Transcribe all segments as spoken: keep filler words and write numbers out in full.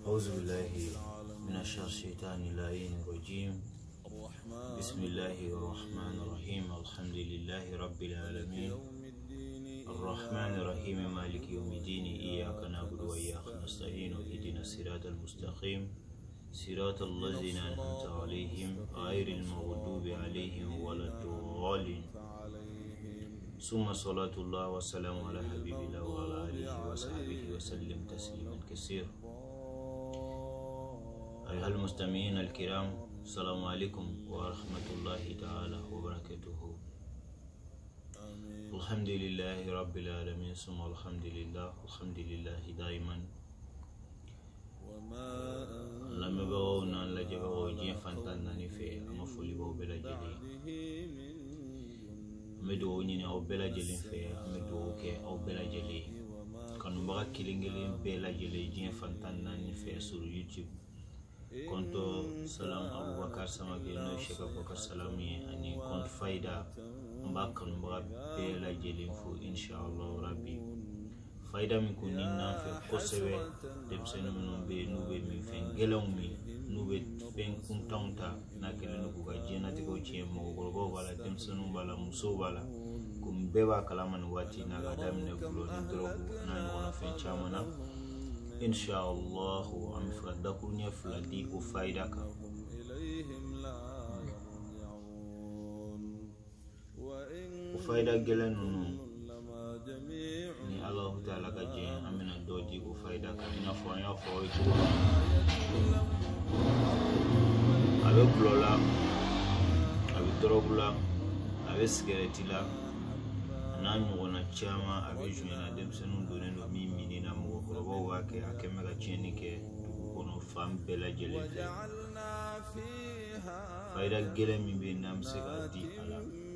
أعوذ بالله من الشيطان اللعين الرجيم. بسم الله الرحمن الرحيم. الحمد لله رب العالمين الرحمن الرحيم مالك يوم الدين. إياك نعبد وإياك نستعين اهدنا الصراط المستقيم صراط الذين أنعمت عليهم غير المغضوب عليهم ولا الضالين. ثم صلاة الله والسلام على حبيب الله وعلى آله وصحبه وسلم تسليما كثيرا. أيها المستمعين الكرام، السلام عليكم ورحمة الله تعالى وبركاته. الحمد لله رب العالمين ثم الحمد لله الحمد لله دائما. لما بغونا لجبغو جين فانتانا نفي أما فولي بو بلا جلي مدو نيني أو بلا جلي في مدو كي أو بلا جلي كانوا بغا كيلينجلين بلا جلي جين فانتانا نفي سور يوتيوب. Konto Salam Abu Bakar sama geno Sheikh Abu Bakar Salami ani kont faida mbakan mbaga bela jelin fu inshallah rabbi faida mi kuni na fe kosewe dem senu no be nube mi fen gelon mi nube fen kuntaunta na kele no buga jena tiko chie mo gorgo wala dem senu bala muso bala kum beba kalaman wati na ga dam ne bulo ni drogu na no fen chamana inshallah am fadakunya fladi o faida ka o faida gelen no ni Allah taala ka je amina doji o faida ka ina fo ya fo itu alo blola alo drogula alo skeletila na nyona chama abe juna dem senu done no mimi ni na mo robo wake akemega chini ke kono fam bela jele faida gele mi be nam se ga di ala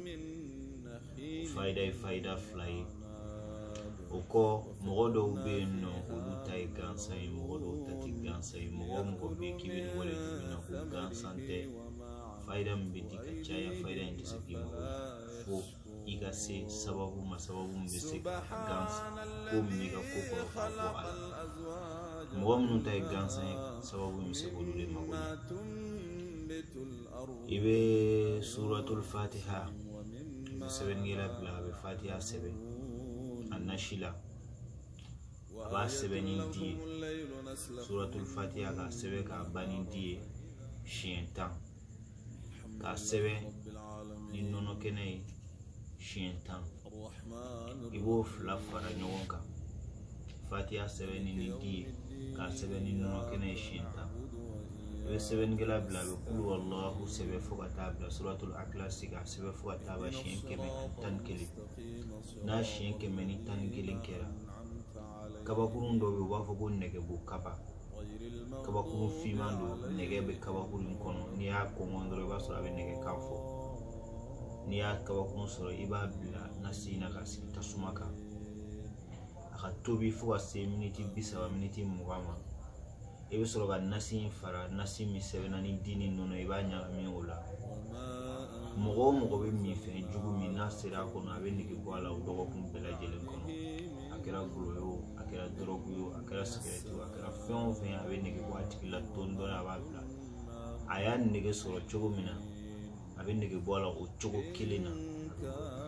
faida faida fly oko mogodo ube no uluta igansa i mogodo tati gansa i mogodo ko be kibe wala dibina ko gansante faida mbidi ka chaya faida intese ki fo iga se sababu masababu mbese gansa ko miga ko ko ko ala mo mun tay gansa sababu mbese ko dule mago ibe suratul fatiha seven gila bla be fatiha seven annashila ba seven indi suratul fatiha ka seven ka banindi shintan ka seven ni nono kenai shintan ibo fla fara nyonka fatiha seven ni di ka seven ni nono kenai shintan ibe seven gila bla be kulu wallahu seven fuka tabla suratul aklas ka seven fuka taba shin keme tan kili na shin keme ni tan gilin kera kaba kurun do be wafo ko nege bu kaba kaba kurun fimando nege be kaba kurun kono ni ya ko ngondro ba sura be nege kanfo ni ya kaba kurun sura iba bila nasina ka sin tasumaka aka tobi fuka se minute bisa minute mugama ebe sura ga nasin fara nasin mi sevena ni dini nono iba nya mi ola mogo mogo be mi fe jugu mi nasira kono abe nege bwala udogo kum bela jelen kono akera gulo akera drogu yo akera cigarette yo akera fen fen abe nege bwati la tondo na babla aya nege soro chogo mina abe nege bwala o chogo kilina